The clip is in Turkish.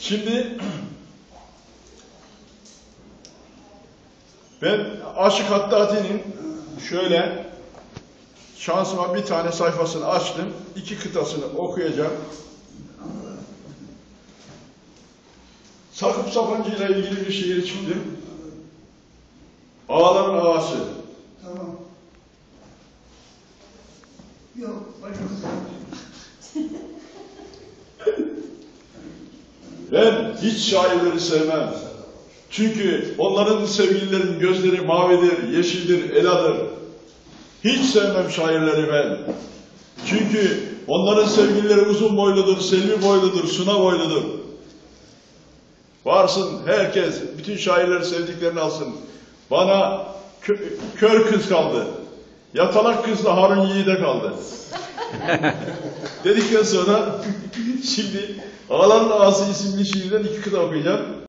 Şimdi ben Aşık Haddadi'nin şöyle şansıma bir tane sayfasını açtım. 2 kıtasını okuyacağım. Sakıp Sabancı ile ilgili bir şiir çıktı. Ağaların ağası. Tamam. Yok, başkası. Ben hiç şairleri sevmem. Çünkü onların sevgililerin gözleri mavidir, yeşildir, eladır. Hiç sevmem şairleri ben. Çünkü onların sevgilileri uzun boyludur, selvi boyludur, suna boyludur. Varsın herkes, bütün şairleri sevdiklerini alsın. Bana kör kız kaldı. Yatalak kızla Harun Yiğit'e kaldı. Dedikten sonra şimdi Ağaların Ağası isimli şiirden 2 kıta okuyacağım.